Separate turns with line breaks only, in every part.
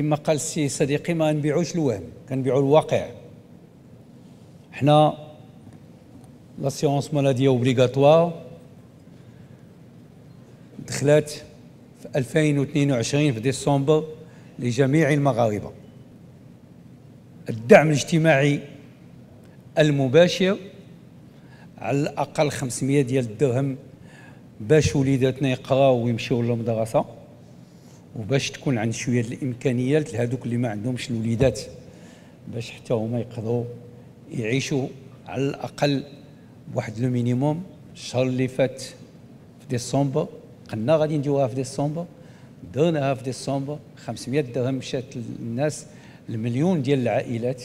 كما قال السي صديقي ما نبيعوش الوهم، كنبيعوا الواقع. حنا لاسيونس مالادية اوبليغاتوار دخلت في 2022 في ديسمبر لجميع المغاربة. الدعم الاجتماعي المباشر على الأقل 500 ديال الدرهم باش وليداتنا يقراو ويمشيو للمدرسة، وباش تكون عند شوية الإمكانيات لهذوك اللي ما عندهمش الوليدات باش حتى هما يقدروا يعيشوا على الأقل بواحد لو مينيموم. الشهر اللي فات في ديسمبر قلنا غادي نديروها في ديسمبر، درناها في ديسمبر. 500 درهم مشات للناس، المليون ديال العائلات.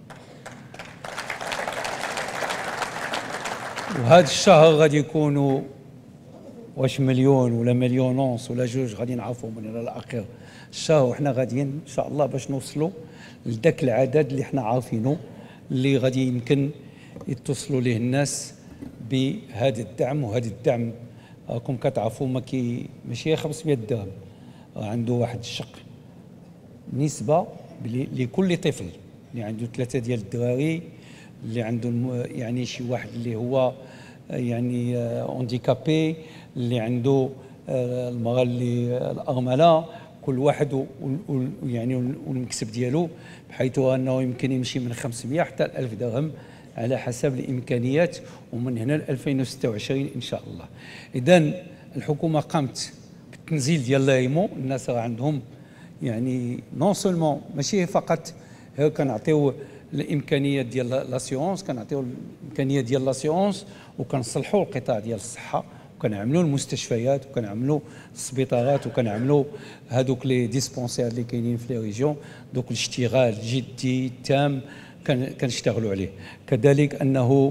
وهذا الشهر غادي يكونوا واش مليون ولا مليون ونص ولا جوج، غادي نعرفوا من هنا لاخر الشهر، وحنا غاديين ان شاء الله باش نوصلوا لذاك العدد اللي حنا عارفينه اللي غادي يمكن يتصلوا ليه الناس بهذا الدعم. وهذا الدعم راكم كتعرفوا ماشي 500 درهم، عنده واحد الشق نسبة لكل طفل اللي عنده 3 ديال الدراري، اللي عنده يعني شي واحد اللي هو يعني اونديكابي، اللي عنده المرأة اللي الأرملة، كل واحد يعني والمكسب ديالو، بحيث أنه يمكن يمشي من 500 حتى 1000 درهم على حسب الإمكانيات، ومن هنا ل 2026 إن شاء الله. إذن الحكومة قامت بالتنزيل ديال لايمو. الناس راه عندهم يعني نون سولمون ماشي فقط كنعطيو الامكانيات ديال لاسيونس، كنعطيو الامكانيات ديال لاسيونس وكنصلحوا القطاع ديال الصحه، وكنعملوا المستشفيات، وكنعملوا السبيطارات، وكنعملوا هذوك لي ديسبونسير اللي كاينين في لي ريجيون. دوك الاشتغال جدي تام كنشتغلوا عليه. كذلك انه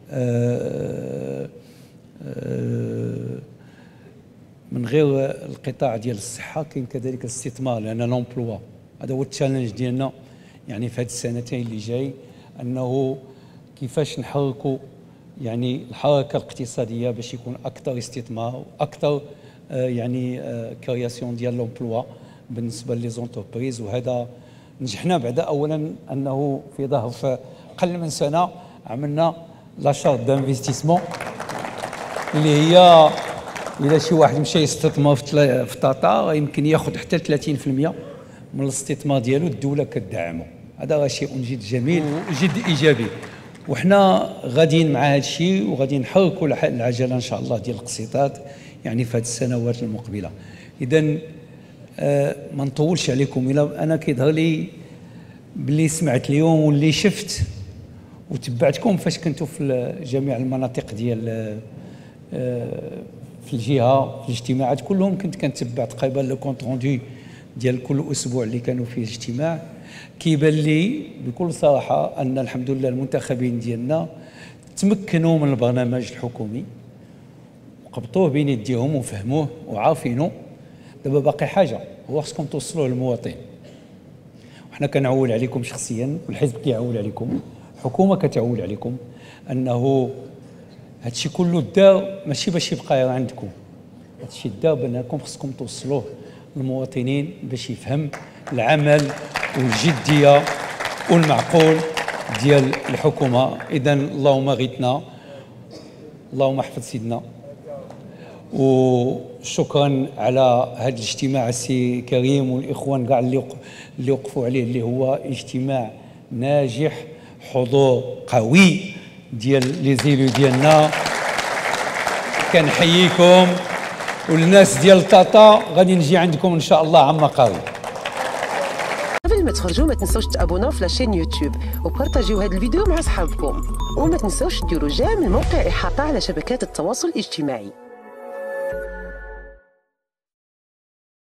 من غير القطاع ديال الصحه كاين كذلك الاستثمار، لان لومبلوا هذا هو التشالنج ديالنا يعني في هذه السنتين اللي جاي، انه كيفاش نحركوا يعني الحركه الاقتصاديه باش يكون اكثر استثمار واكثر يعني كرياسيون ديال لومبلوا بالنسبه لي زونتربريز. وهذا نجحنا بعد اولا انه في ظرف اقل من سنه عملنا لاشارت دانفستيسمون اللي هي اذا شي واحد مشى يستثمر في تاتا يمكن ياخذ حتى 30% من الاستثمار ديالو، الدوله كتدعمه. هذا راه شيء جد جميل وجد ايجابي، وحنا غاديين مع هذا الشيء وغادي نحركوا العجله ان شاء الله ديال الاقتصاد يعني في هذه السنوات المقبله. اذا ما نطولش عليكم. الا انا كيظهر لي باللي سمعت اليوم واللي شفت وتبعتكم فاش كنتوا في جميع المناطق ديال في الجهه في الاجتماعات كلهم، كنت كنتبع تقريبا لو كونت روندو ديال كل اسبوع اللي كانوا فيه اجتماع. كيبان لي بكل صراحه ان الحمد لله المنتخبين ديالنا تمكنوا من البرنامج الحكومي وقبطوه بين يديهم وفهموه وعارفينه. دابا باقي حاجه، هو خصكم توصلوه للمواطن. وحنا كنعول عليكم شخصيا، والحزب كيعول عليكم، الحكومه كتعول عليكم، انه هادشي كله دار ماشي باش يبقى عندكم، هادشي دار بانكم خصكم توصلوه للمواطنين باش يفهم العمل والجديه والمعقول ديال الحكومه. اذا اللهم غيثنا، اللهم احفظ سيدنا. وشكرا على هذا الاجتماع السي كريم والاخوان كاع اللي وقفوا عليه، اللي هو اجتماع ناجح، حضور قوي ديال لي زيلو ديالنا. كنحييكم، والناس ديال طاطا غادي نجي عندكم ان شاء الله عما قريب.
قبل ما تخرجوا ما تنسوش تابوناو في لاشين يوتيوب وبارطاجيو هذا الفيديو مع اصحابكم، وما تنسوش ديروا جيم الموقع احاطه على شبكات التواصل الاجتماعي.